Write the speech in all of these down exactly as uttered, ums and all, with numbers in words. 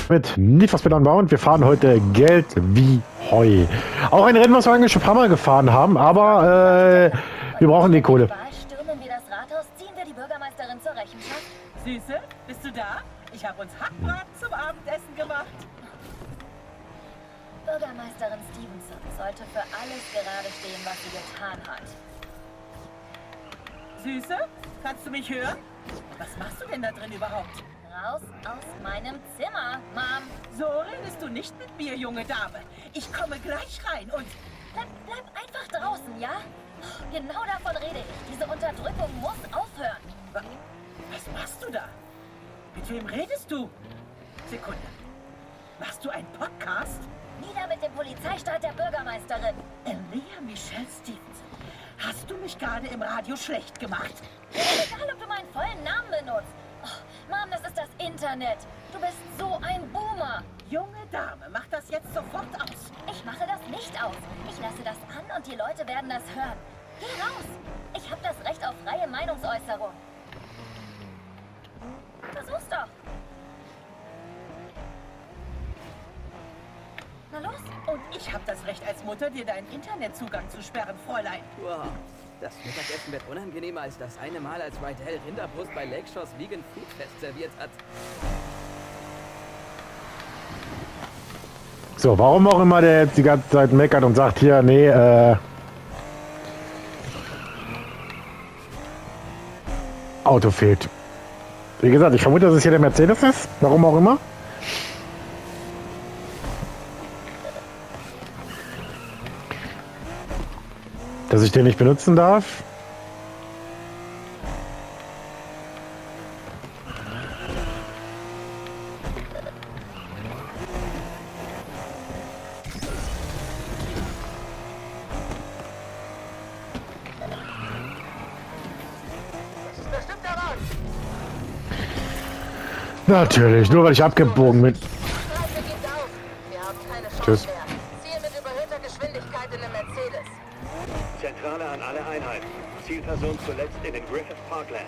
mit Need for Speed Unbound. Wir fahren heute Geld wie Heu. Auch ein Rennen, was wir eigentlich schon ein paar Mal gefahren haben, aber äh, wir brauchen die Kohle. Stürmen wir das Rathaus, ziehen wir die Bürgermeisterin zur Rechenschaft. Süße, bist du da? Ich habe uns Hackbraten zum Abendessen gemacht. Bürgermeisterin Stevenson sollte für alles gerade stehen, was sie getan hat. Süße, kannst du mich hören? Was machst du denn da drin überhaupt? Raus aus meinem Zimmer, Mom. So redest du nicht mit mir, junge Dame. Ich komme gleich rein und... Bleib, bleib einfach draußen, ja? Genau davon rede ich. Diese Unterdrückung muss aufhören. Was machst du da? Mit wem redest du? Sekunde. Machst du einen Podcast? Nieder mit dem Polizeistaat der Bürgermeisterin. Elia Michelle Stevenson. Hast du mich gerade im Radio schlecht gemacht? Egal, ob du meinen vollen Namen benutzt. Oh, Mom, das ist das Internet. Du bist so ein Boomer. Junge Dame, mach das jetzt sofort aus. Ich mache das nicht aus. Ich lasse das an und die Leute werden das hören. Geh raus. Ich habe das Recht auf freie Meinungsäußerung. Versuch's doch. Na los. Und ich habe das Recht als Mutter, dir deinen Internetzugang zu sperren, Fräulein. Wow. Das Mittagessen wird unangenehmer als das eine Mal, als Rydell Rinderbrust bei Lakeshores Vegan Food Fest serviert hat. So, warum auch immer der jetzt die ganze Zeit meckert und sagt, hier, nee, äh... Auto fehlt. Wie gesagt, ich vermute, dass es hier der Mercedes ist. Warum auch immer. Dass ich den nicht benutzen darf. Natürlich, nur weil ich abgebogen bin. Tschüss. Ziel mit überhöhter Geschwindigkeit in dem Mercedes. Zentrale an alle Einheiten. Zielperson zuletzt in den Griffith Parklands.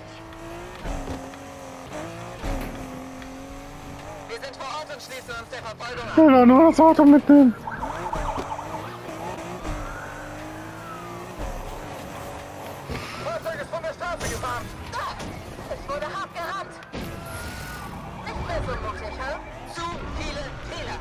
Wir sind vor Ort und schließen uns der Verfolgung Ich will doch nur das Auto mitnehmen. Fahrzeug ist von der Straße gefahren. Ah, es wurde hart gerammt. Nicht mehr so mutig, hä? Zu viele Fehler.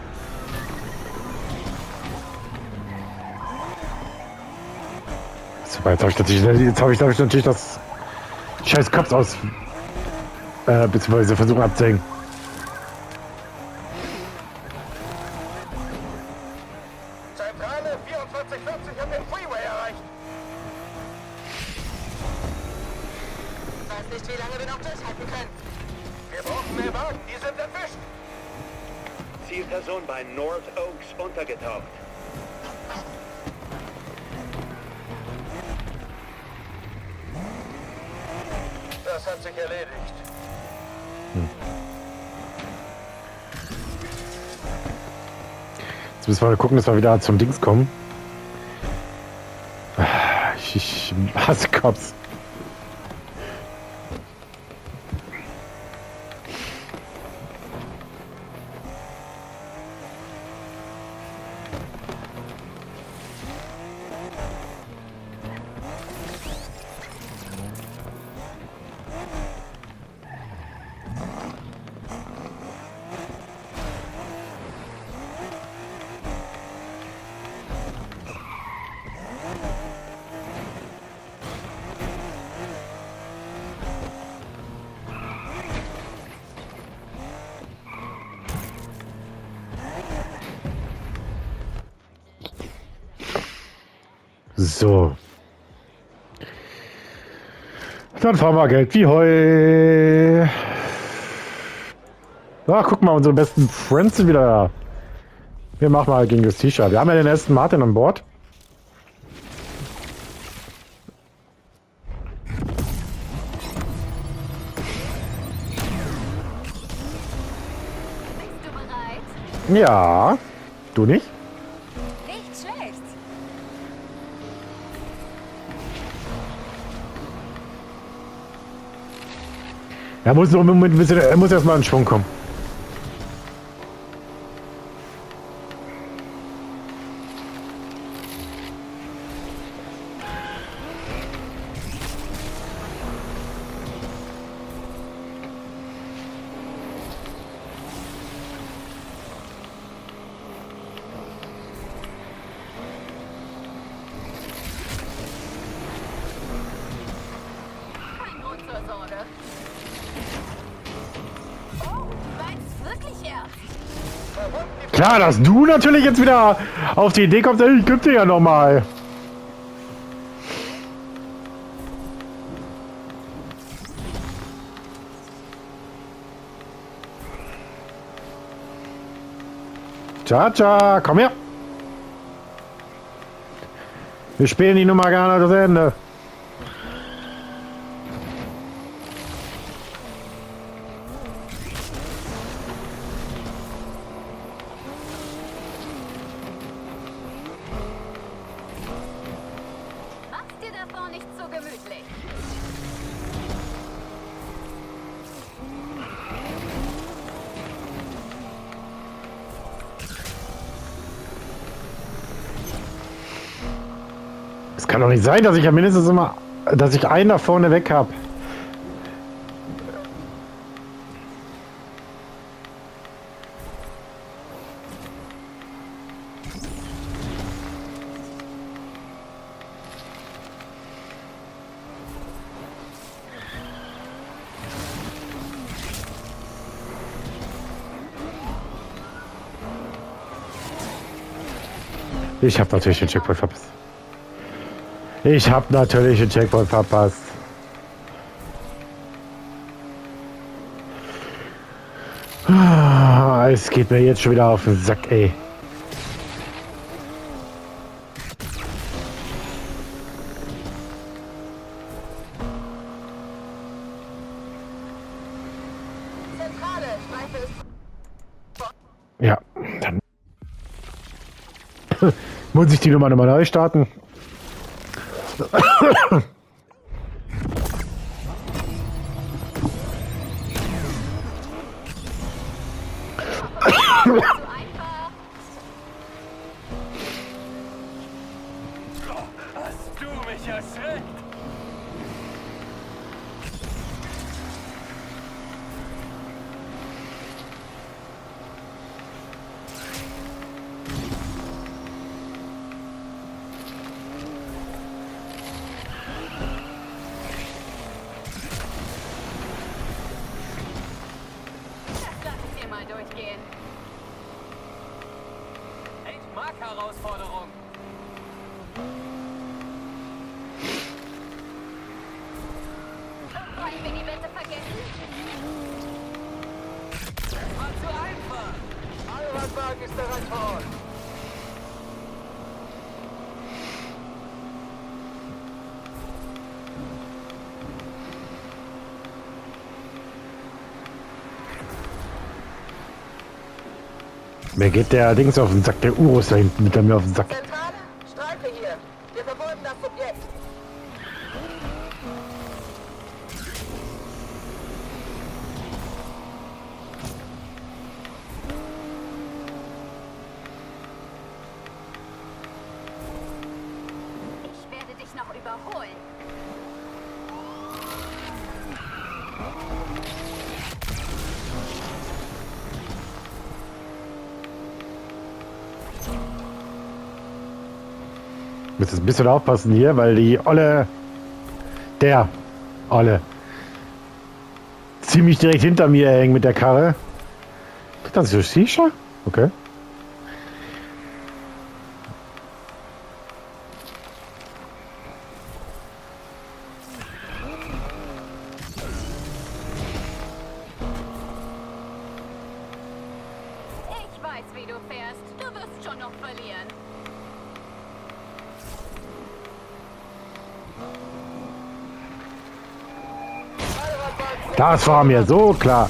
Super, jetzt habe ich natürlich, jetzt habe ich, hab ich natürlich das scheiß Cops aus, äh, beziehungsweise versuchen abzuhängen. Zentrale vierundzwanzig vierzig hat den Freeway erreicht. Ich weiß nicht, wie lange wir noch durchhalten können. Wir brauchen mehr Wagen, die sind erwischt. Zielperson bei North Oaks untergetaucht. Das hat sich erledigt. Jetzt müssen wir gucken, dass wir wieder zum Dings kommen. Ich, ich hasse Cops. So. Dann fahren wir Geld wie Heu. Ach, guck mal, unsere besten Friends sind wieder da. Wir machen mal gegen das T-Shirt. Wir haben ja den ersten Martin an Bord. Bist du bereit? Ja. Du nicht? Nicht schlecht. Er muss noch im Moment, er muss erstmal in Schwung kommen. Klar, dass du natürlich jetzt wieder auf die Idee kommst, ey, ich geb dir ja nochmal. Ciao, ciao, komm her. Wir spielen die Nummer gar nicht das Ende. Mach dir davor nicht so gemütlich. Es kann doch nicht sein, dass ich ja mindestens immer, dass ich einen da vorne weg habe. Ich habe natürlich den Checkpoint verpasst. Ich habe natürlich den Checkpoint verpasst. Ah, es geht mir jetzt schon wieder auf den Sack, ey. Zentrale, Streife ist... Ja, dann muss ich die Nummer nochmal neu starten. zu einfach. Hast du mich erschreckt? Das lass ich dir mal durchgehen. Ich mag Herausforderungen. Wollen wir die Wette vergessen? Das war zu einfach. Allradwagen ist bereit vor Ort. Mir geht der Dings auf den Sack, der Urus da hinten mit mir auf den Sack. Zentrale, Streife hier. Wir verwurden das Subjekt. Ich werde dich noch überholen. Müsst ein bisschen aufpassen hier, weil die Olle, der Olle, ziemlich direkt hinter mir hängt mit der Karre. Das ist so Shisha? Okay. Ich weiß, wie du fährst. Du wirst schon noch verlieren. Das war mir so klar.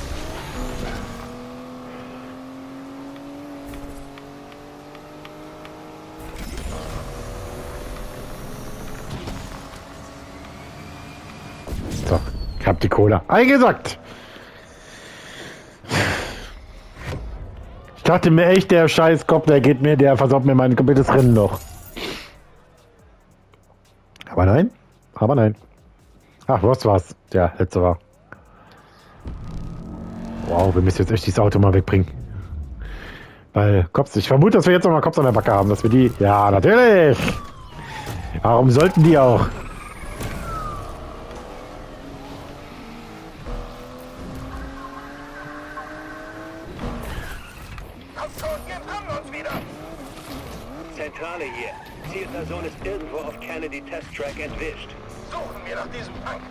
So, ich hab die Cola eingesackt. Ich dachte mir echt, der scheiß Kopf, der geht mir, der versorgt mir mein komplettes Rennen noch. Aber nein, aber nein. Ach, was war's? Ja, letzte war. Wow, wir müssen jetzt echt dieses Auto mal wegbringen. Weil Cops, ich vermute, dass wir jetzt noch mal Cops an der Backe haben, dass wir die... Ja, natürlich! Warum sollten die auch? Kommt schon, gib Hammer! irgendwo auf Kennedy Test Track entwischt. Suchen wir nach diesem Tank.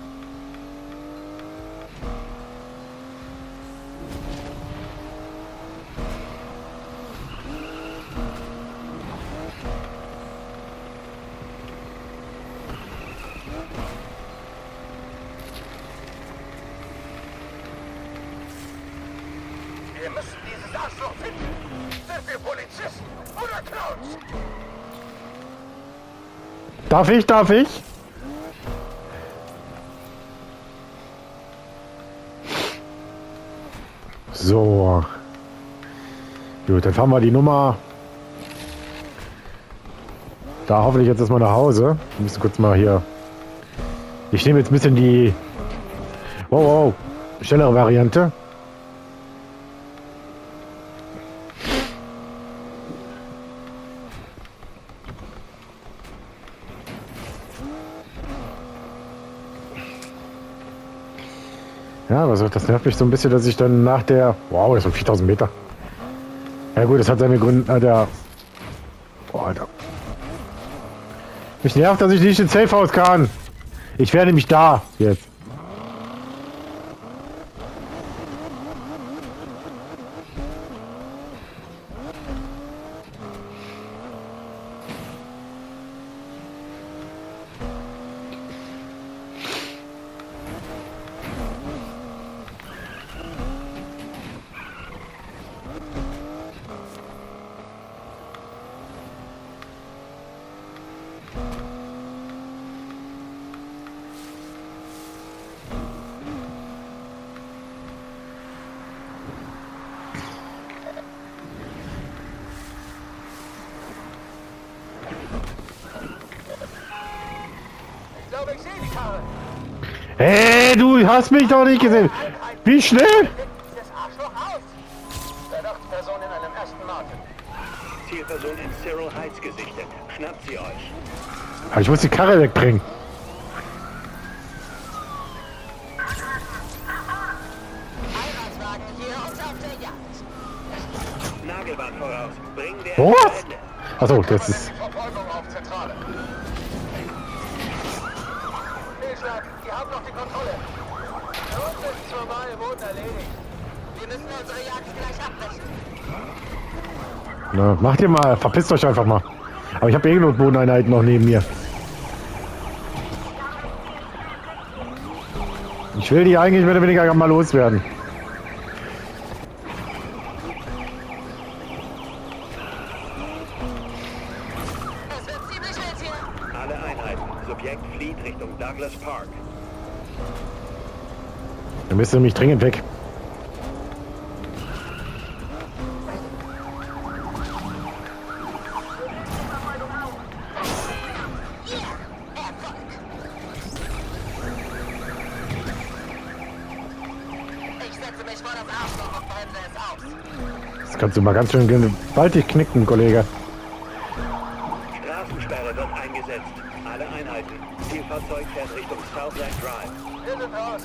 Wir müssen dieses Arschloch finden. Sind wir Polizisten oder Clowns? Darf ich, darf ich? So. Gut, dann fahren wir die Nummer. Da hoffentlich jetzt erstmal nach Hause. Wir müssen kurz mal hier. Ich nehme jetzt ein bisschen die. Wow, wow. Schnellere Variante. Ja, also das nervt mich so ein bisschen, dass ich dann nach der... Wow, das sind viertausend Meter. Ja gut, das hat seine Gründe... Äh, der... Boah, Alter. Mich nervt, dass ich nicht ins Safe House kann. Ich wäre nämlich da jetzt. Ich glaube, ich sehe die Karre. Hey, du hast mich doch nicht gesehen. Wie schnell? Das Arschloch aus. Verdachtsperson in einem Aston Martin. Zielperson in Cyril Heights gesichtet. Schnappt sie euch. Aber ich muss die Karre wegbringen. Einsatzwagen hier und auf der Jagd. Nagelband voraus. Bring der Was? Ende. Achso, das ist... Die Verfolgung auf Zentrale. Fehlschlag, ihr habt noch die Kontrolle. Und ist normal im Boden erledigt. Wir müssen unsere Jagd gleich abbrechen. Na, macht ihr mal, verpisst euch einfach mal. Aber ich habe eh genug Bodeneinheiten noch neben mir. Ich will die eigentlich mehr oder weniger mal loswerden. Es wird ziemlich wild hier. Alle Einheiten. Subjekt flieht Richtung Douglas Park. Ihr müsst nämlich dringend weg. Erfolg. Ich setze mich vor das Arschloch und bremse es aus. Das kannst du mal ganz schön gewaltig knicken, Kollege. Straßensperre wird eingesetzt. Alle Einheiten. Zielfahrzeug fährt Richtung Southland Drive. Wir sind raus.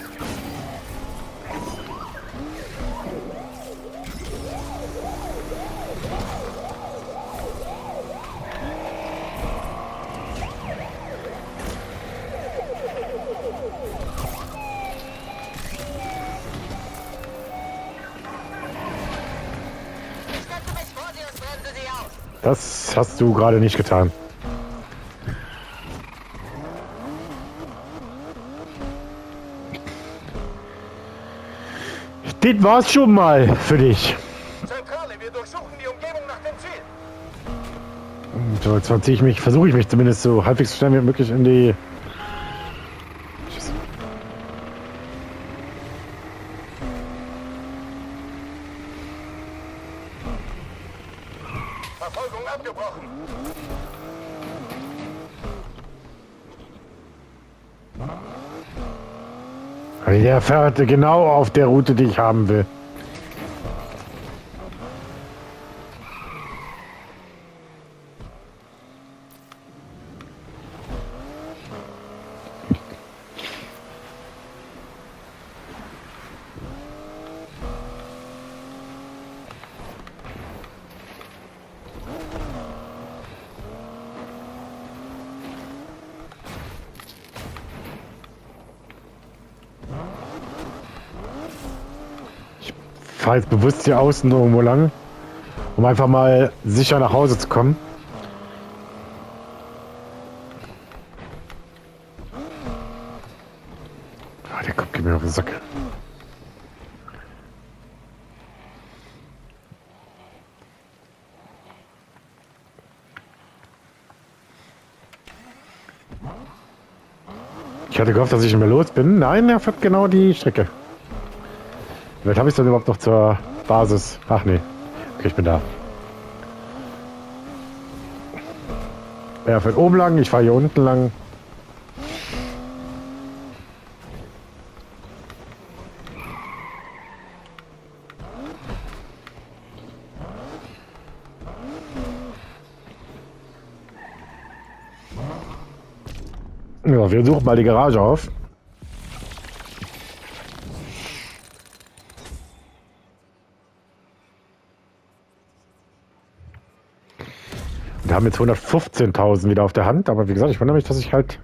Ich setze mich vor sie und bremse sie aus. Das hast du gerade nicht getan. Das war's schon mal für dich. Zentrale, wir durchsuchen die Umgebung nach dem Ziel. So, jetzt verziehe ich mich, versuche ich mich zumindest so halbwegs so schnell wie möglich in die... Tschüss. Verfolgung abgebrochen. Der fährt genau auf der Route, die ich haben will. fahre jetzt bewusst hier außen irgendwo lang, um einfach mal sicher nach Hause zu kommen. Ah, der Kopf geht mir auf den Sack. Ich hatte gehofft, dass ich mehr los bin. Nein, er fährt genau die Strecke. Vielleicht habe ich es dann überhaupt noch zur Basis. Ach nee. Okay, ich bin da. Er fährt oben lang, ich fahre hier unten lang. Ja, wir suchen mal die Garage auf. Wir haben jetzt hundertfünfzehntausend wieder auf der Hand, aber wie gesagt, ich wundere mich, dass ich halt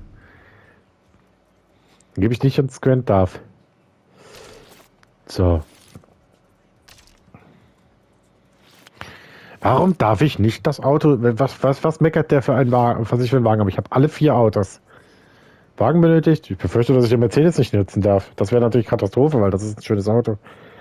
gebe ich nicht ins Squint darf. So. Warum darf ich nicht das Auto? Was, was, was meckert der für einen Wagen? Was ich für einen Wagen habe? Ich habe alle vier Autos. Wagen benötigt. Ich befürchte, dass ich den Mercedes nicht nutzen darf. Das wäre natürlich Katastrophe, weil das ist ein schönes Auto.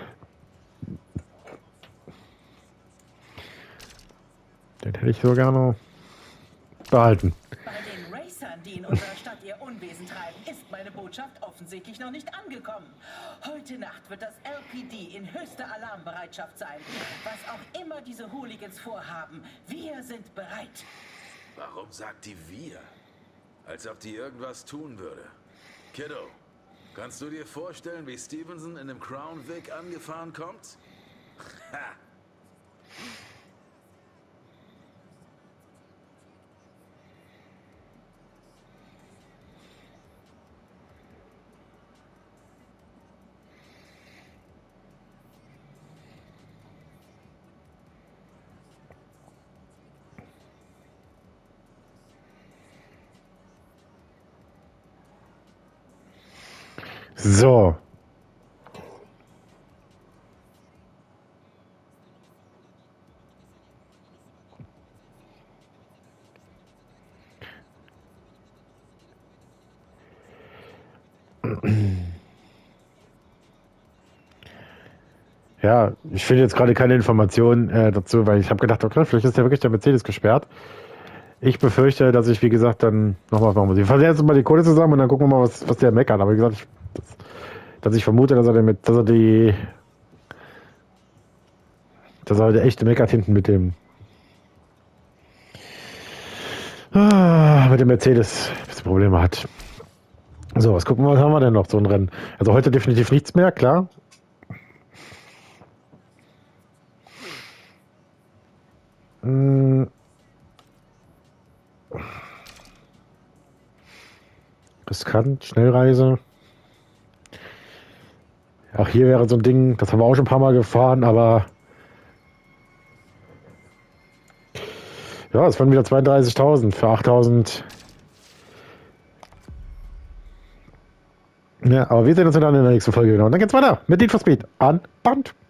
Den hätte ich so gerne behalten. Bei den Racern, die in unserer Stadt ihr Unwesen treiben, ist meine Botschaft offensichtlich noch nicht angekommen. Heute Nacht wird das L P D in höchster Alarmbereitschaft sein. Was auch immer diese Hooligans vorhaben, wir sind bereit. Warum sagt die wir? Als ob die irgendwas tun würde. Kiddo, kannst du dir vorstellen, wie Stevenson in einem Crown Vic angefahren kommt? Ha! So. Ja, ich finde jetzt gerade keine Informationen äh, dazu, weil ich habe gedacht, okay, vielleicht ist ja wirklich der Mercedes gesperrt. Ich befürchte, dass ich, wie gesagt, dann nochmal was machen muss. Ich fasse jetzt mal die Kohle zusammen und dann gucken wir mal, was, was der meckert. Aber wie gesagt, ich, das, dass ich vermute, dass er, mit, dass er die, dass er der echte meckert hinten mit dem, ah, mit dem Mercedes Probleme hat. So, was gucken wir, was haben wir denn noch so ein Rennen? Also heute definitiv nichts mehr, klar. Hm. Riskant, Schnellreise. Ach, hier wäre so ein Ding, das haben wir auch schon ein paar Mal gefahren, aber ja, es waren wieder zweiunddreißigtausend für achttausend. Ja, aber wir sehen uns dann in der nächsten Folge wieder. Und dann geht's weiter mit Need for Speed an Band.